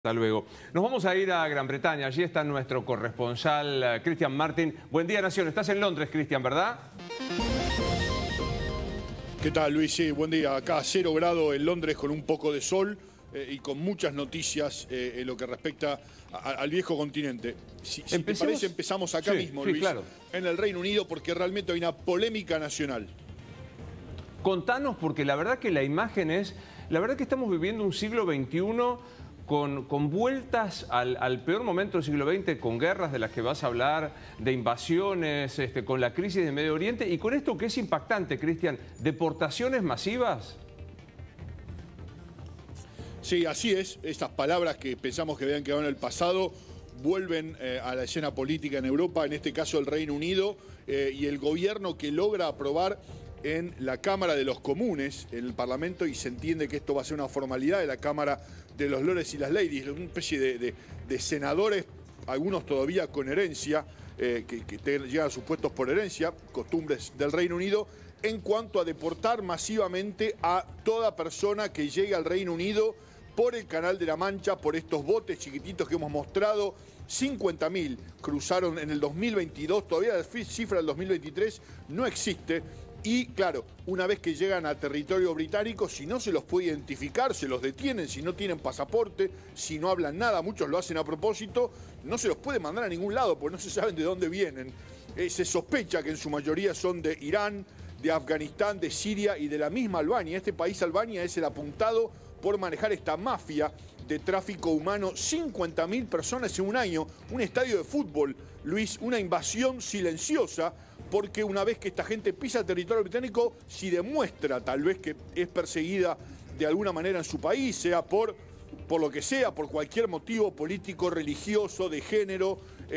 Hasta luego. Nos vamos a ir a Gran Bretaña. Allí está nuestro corresponsal, Cristian Martin. Buen día, Nación. Estás en Londres, Cristian, ¿verdad? ¿Qué tal, Luis? Sí, buen día. Acá a 0 grados en Londres con un poco de sol y con muchas noticias en lo que respecta al viejo continente. Si te parece, empezamos acá mismo, Luis, claro, en el Reino Unido, porque realmente hay una polémica nacional. Contanos, porque la verdad que la imagen es... La verdad que estamos viviendo un siglo XXI... Con vueltas al peor momento del siglo XX, con guerras de las que vas a hablar, de invasiones, con la crisis de Medio Oriente, y con esto que es impactante, Cristian, deportaciones masivas. Sí, así es. Estas palabras que pensamos que habían quedado en el pasado vuelven a la escena política en Europa, en este caso el Reino Unido, y el gobierno que logra aprobar en la Cámara de los Comunes, en el Parlamento, y se entiende que esto va a ser una formalidad de la Cámara de los Lords y las Ladies, una especie de senadores, algunos todavía con herencia, que llegan a sus puestos por herencia, costumbres del Reino Unido, en cuanto a deportar masivamente a toda persona que llegue al Reino Unido por el Canal de la Mancha, por estos botes chiquititos que hemos mostrado. 50.000 cruzaron en el 2022, todavía la cifra del 2023 no existe. Y claro, una vez que llegan a territorio británico, si no se los puede identificar, se los detienen, si no tienen pasaporte, si no hablan nada, muchos lo hacen a propósito, no se los puede mandar a ningún lado porque no se saben de dónde vienen. Se sospecha que en su mayoría son de Irán, de Afganistán, de Siria y de la misma Albania. Este país, Albania, es el apuntado por manejar esta mafia de tráfico humano. 50.000 personas en un año, un estadio de fútbol, Luis, una invasión silenciosa, porque una vez que esta gente pisa el territorio británico, si demuestra tal vez que es perseguida de alguna manera en su país, sea por lo que sea, por cualquier motivo político, religioso, de género,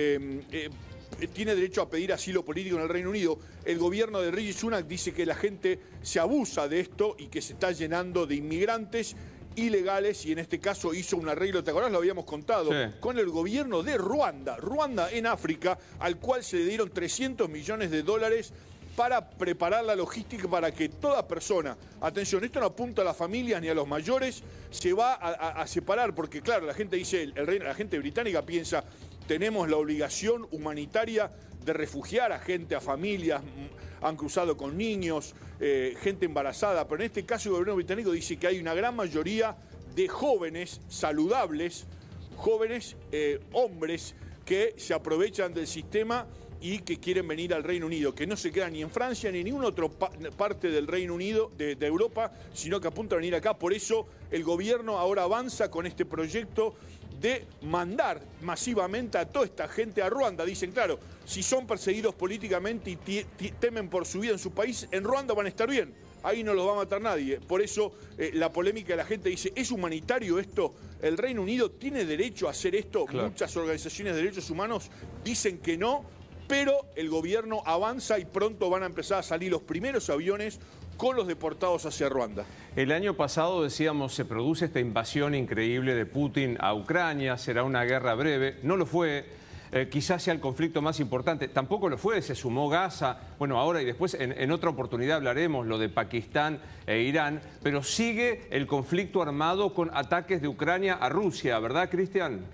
tiene derecho a pedir asilo político en el Reino Unido. El gobierno de Rishi Sunak dice que la gente se abusa de esto y que se está llenando de inmigrantes ilegales, y en este caso hizo un arreglo, ¿te acordás? Lo habíamos contado, sí, con el gobierno de Ruanda en África, al cual se le dieron 300 millones de dólares para preparar la logística para que toda persona, atención, esto no apunta a las familias ni a los mayores, se va a separar, porque claro, la gente dice, la gente británica piensa, tenemos la obligación humanitaria de refugiar a gente, a familias, han cruzado con niños, gente embarazada, pero en este caso el gobierno británico dice que hay una gran mayoría de jóvenes saludables, jóvenes hombres que se aprovechan del sistema y que quieren venir al Reino Unido, que no se quedan ni en Francia ni en ninguna otra parte del Reino Unido, de Europa, sino que apuntan a venir acá. Por eso el gobierno ahora avanza con este proyecto de mandar masivamente a toda esta gente a Ruanda. Dicen, claro, si son perseguidos políticamente y temen por su vida en su país, en Ruanda van a estar bien. Ahí no los va a matar nadie. Por eso la polémica de la gente dice, ¿es humanitario esto? ¿El Reino Unido tiene derecho a hacer esto? Claro. Muchas organizaciones de derechos humanos dicen que no, pero el gobierno avanza y pronto van a empezar a salir los primeros aviones con los deportados hacia Ruanda. El año pasado, decíamos, se produce esta invasión increíble de Putin a Ucrania, será una guerra breve, no lo fue, quizás sea el conflicto más importante, tampoco lo fue, se sumó Gaza, bueno, ahora y después en otra oportunidad hablaremos lo de Pakistán e Irán, pero sigue el conflicto armado con ataques de Ucrania a Rusia, ¿verdad, Cristian?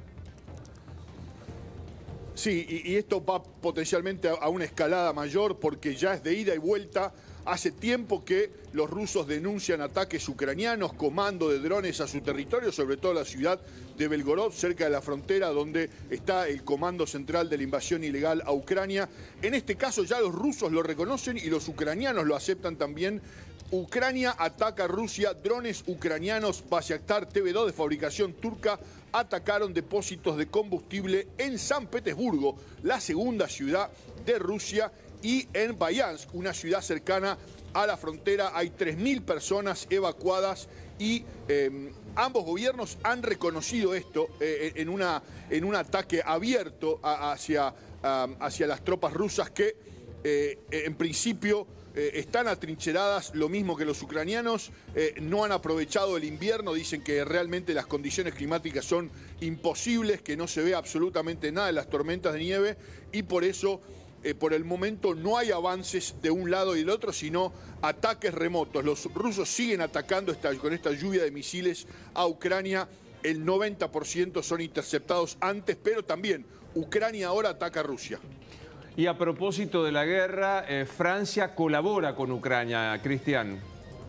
Sí, y esto va potencialmente a una escalada mayor porque ya es de ida y vuelta. Hace tiempo que los rusos denuncian ataques ucranianos, comando de drones a su territorio, sobre todo la ciudad de Belgorod, cerca de la frontera donde está el comando central de la invasión ilegal a Ucrania. En este caso ya los rusos lo reconocen y los ucranianos lo aceptan también. Ucrania ataca a Rusia, drones ucranianos Bayraktar TB2 de fabricación turca atacaron depósitos de combustible en San Petersburgo, la segunda ciudad de Rusia, y en Bayansk, una ciudad cercana a la frontera. Hay 3.000 personas evacuadas y ambos gobiernos han reconocido esto en un ataque abierto hacia las tropas rusas que en principio están atrincheradas, lo mismo que los ucranianos, no han aprovechado el invierno, dicen que realmente las condiciones climáticas son imposibles, que no se ve absolutamente nada de las tormentas de nieve y por eso por el momento no hay avances de un lado y del otro, sino ataques remotos. Los rusos siguen atacando con esta lluvia de misiles a Ucrania el 90% son interceptados antes, pero también Ucrania ahora ataca a Rusia. Y a propósito de la guerra, Francia colabora con Ucrania, Cristian.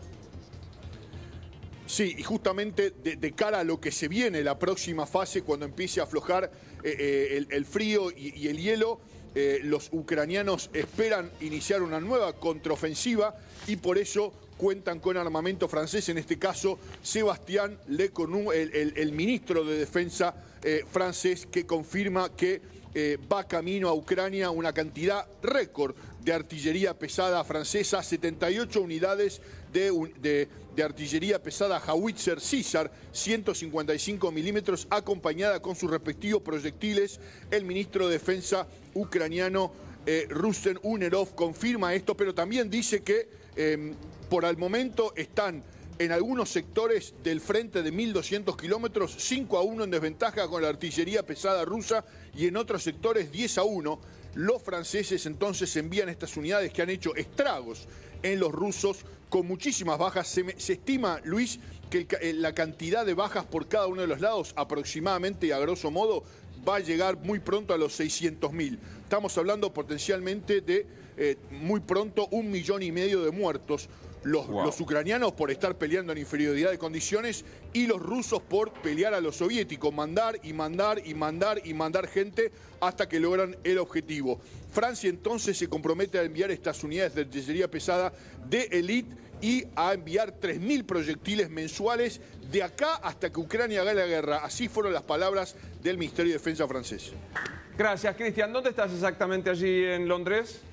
Sí, y justamente de cara a lo que se viene, la próxima fase, cuando empiece a aflojar el frío y el hielo, los ucranianos esperan iniciar una nueva contraofensiva y por eso cuentan con armamento francés, en este caso Sébastien Lecornu, el ministro de Defensa francés, que confirma que va camino a Ucrania una cantidad récord de artillería pesada francesa, 78 unidades de artillería pesada Howitzer Caesar, 155 milímetros, acompañada con sus respectivos proyectiles. El ministro de Defensa ucraniano, Rusten Umerov, confirma esto, pero también dice que por el momento están en algunos sectores del frente de 1.200 kilómetros, 5-1 en desventaja con la artillería pesada rusa, y en otros sectores 10-1. Los franceses entonces envían estas unidades que han hecho estragos en los rusos con muchísimas bajas. Se estima, Luis, que la cantidad de bajas por cada uno de los lados, aproximadamente y a grosso modo, va a llegar muy pronto a los 600.000. Estamos hablando potencialmente de muy pronto 1,5 millones de muertos. Los ucranianos por estar peleando en inferioridad de condiciones y los rusos por pelear a los soviéticos, mandar y mandar y mandar y mandar gente hasta que logran el objetivo. Francia entonces se compromete a enviar estas unidades de artillería pesada de élite y a enviar 3.000 proyectiles mensuales de acá hasta que Ucrania haga la guerra. Así fueron las palabras del Ministerio de Defensa francés. Gracias, Cristian. ¿Dónde estás exactamente allí en Londres?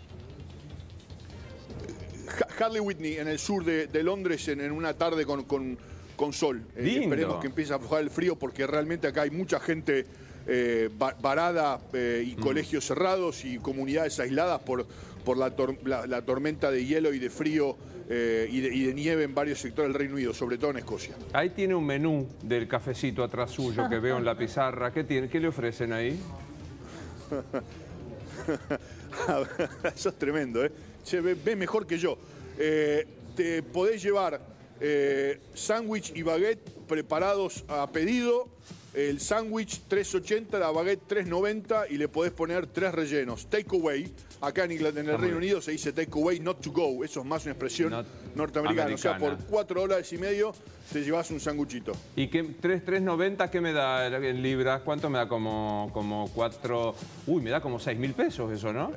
Harley Whitney, en el sur de Londres, en una tarde con sol. Esperemos que empiece a aflojar el frío porque realmente acá hay mucha gente varada y colegios cerrados y comunidades aisladas por la tormenta de hielo y de frío y de nieve en varios sectores del Reino Unido, sobre todo en Escocia. Ahí tiene un menú del cafecito atrás suyo que veo en la pizarra. ¿Qué tiene? ¿Qué le ofrecen ahí? Eso es tremendo, ¿eh? Ve mejor que yo. Te podés llevar sándwich y baguette preparados a pedido. El sándwich 3.80, la baguette 3.90 y le podés poner 3 rellenos. Take away. Acá en Inglaterra, en el Reino Unido se dice take away, not to go. Eso es más una expresión norteamericana. O sea, por $4.50 te llevas un sanguchito. ¿Y qué 3.90 qué me da en libras? ¿Cuánto me da? Como 4... Uy, me da como 6.000 pesos eso, ¿no?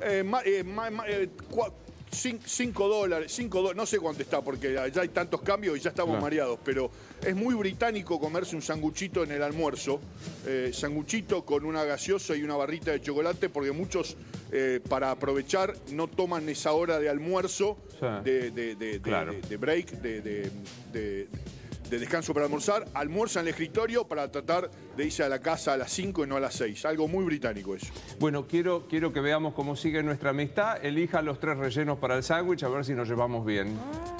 $5, no sé cuánto está porque ya hay tantos cambios y ya estamos mareados, pero es muy británico comerse un sanguchito en el almuerzo, sanguchito con una gaseosa y una barrita de chocolate, porque muchos para aprovechar no toman esa hora de almuerzo, de break, de descanso para almorzar, almuerzan en el escritorio para tratar de irse a la casa a las 5 y no a las 6. Algo muy británico eso. Bueno, quiero que veamos cómo sigue nuestra amistad. Elija los 3 rellenos para el sándwich, a ver si nos llevamos bien.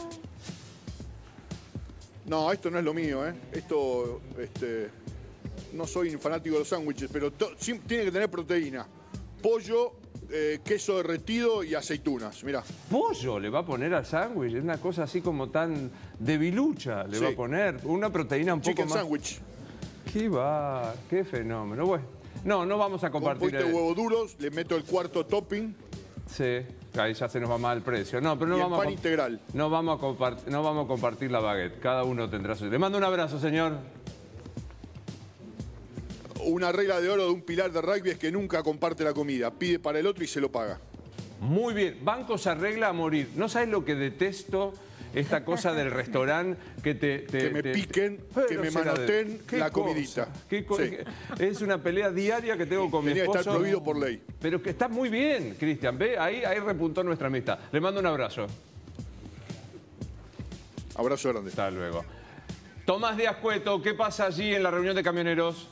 No, esto no es lo mío, ¿eh? Esto, no soy fanático de los sándwiches, pero tiene que tener proteína. Pollo, queso derretido y aceitunas, mirá. ¿Pollo le va a poner al sándwich? Es una cosa así como tan debilucha, le va a poner. Una proteína un poco Chicken más... sándwich. Qué fenómeno. Bueno, no vamos a compartir... Con un poquito de huevos duros, le meto el cuarto topping. Sí, ahí ya se nos va mal el precio. No, pero no y vamos el pan integral. No vamos a compartir la baguette. Cada uno tendrá su... Le mando un abrazo, señor. Una regla de oro de un pilar de rugby es que nunca comparte la comida. Pide para el otro y se lo paga. Muy bien. Banco se arregla a morir. ¿No sabes lo que detesto? Esta cosa del restaurante que me piquen, que me manoteen la comidita. Es una pelea diaria que tengo con mi esposo. Está prohibido por ley. Pero que está muy bien, Cristian. Ve, ahí repuntó nuestra amistad. Le mando un abrazo. Abrazo grande. Hasta luego. Tomás Díaz Cueto, ¿qué pasa allí en la reunión de camioneros?